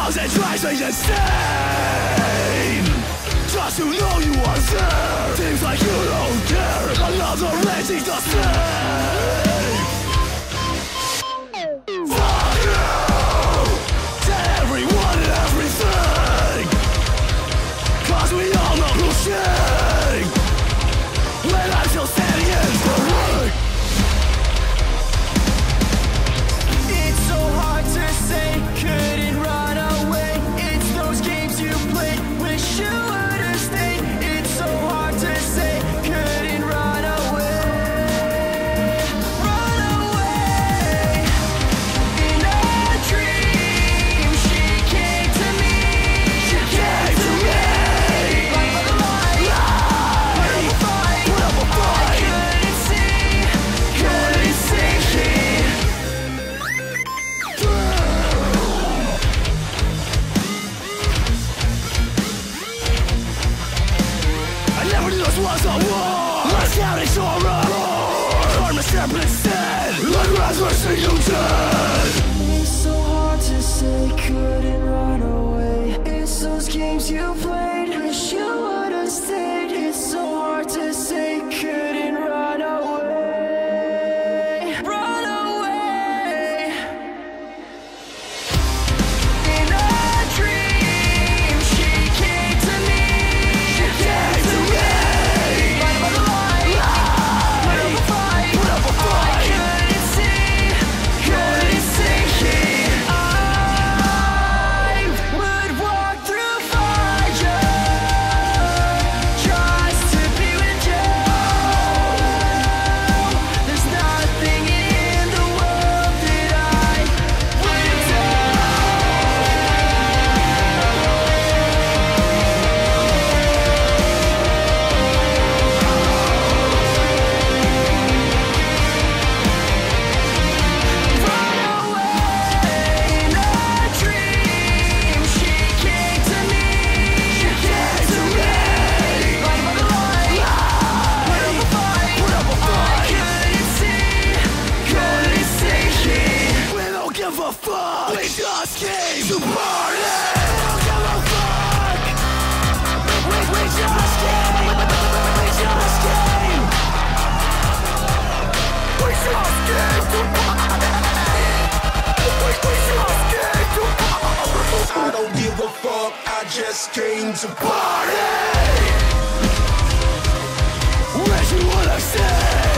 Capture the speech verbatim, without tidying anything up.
songs that drives me insane. Just to know you are there, seems like you don't care. Another raging the same. Fuck you to everyone and everything, cause we all know bullshit when I'm still standing in the ring. It's so hard to say, couldn't run away. It's those games you played, wish you would've stayed. It's so hard to say, couldn't run away. Run away. In a dream, she came to me. She came to me. Light by the light. Put up a fight. Put up a fight. I couldn't see, couldn't see. I never knew this was a war. Let's count it sorrow. Karma step instead. Like Rasmussen, you dead. It's so hard to say, couldn't run away. It's those games you played, wish you would've stayed. It's so hard to say, couldn't run away. Run away. In a dream, she came to me. She came to me. Light by the light. Put up a fight. Put up a fight. I couldn't see, couldn't see. I would walk through fire just to be with you. There's nothing in the world that I wouldn't do. Run away. In a dream, she came to me. She came to me. Light by the light. Put up a fight. Put up a fight. I couldn't see, couldn't see. We don't give a fuck. We just came to party. We don't give a fuck. We, we just came. We just came. We just came to party. We, we just came to party. I don't give a fuck, I just came to Party. Wish you would've stayed.